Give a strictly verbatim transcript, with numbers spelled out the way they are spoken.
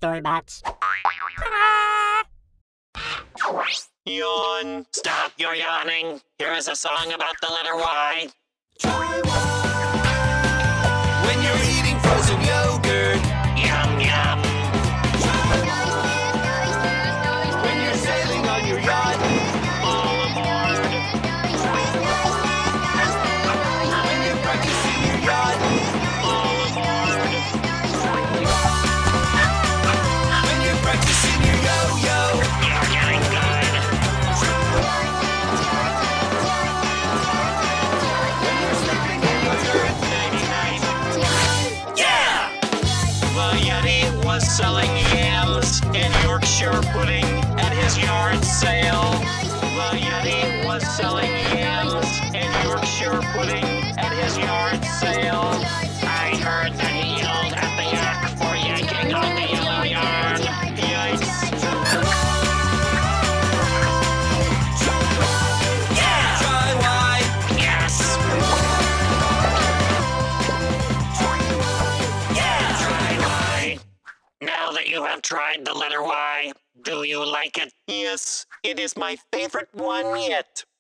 Storybots. Yawn! Stop your yawning. Here is a song about the letter Y. When you're eating frozen yogurt, Yum, yum. when you're sailing on your yacht, All aboard. when you're practicing your yacht, All aboard. when you're practicing your yo-yo, You're getting good. when you're sleeping in your yurt. Nighty-night. Yeah! The Yeti was selling yams and Yorkshire pudding at his yard sale. The Yeti was selling yams and Yorkshire pudding at his yard sale. I heard that he yelled at the yak for yanking on the yellow yarn. Yikes. Yeah! Try Y. Yes. Yeah! Try Y. Now that you have tried the letter Y, do you like it? Yes, it is my favorite one yet.